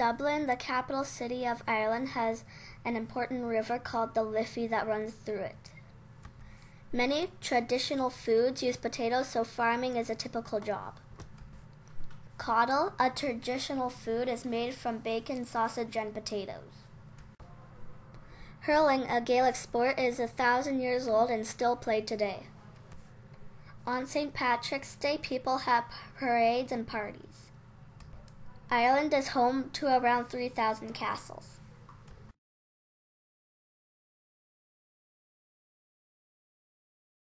Dublin, the capital city of Ireland, has an important river called the Liffey that runs through it. Many traditional foods use potatoes, so farming is a typical job. Caudle, a traditional food, is made from bacon, sausage, and potatoes. Hurling, a Gaelic sport, is 1,000 years old and still played today. On St. Patrick's Day, people have parades and parties. Ireland is home to around 3,000 castles.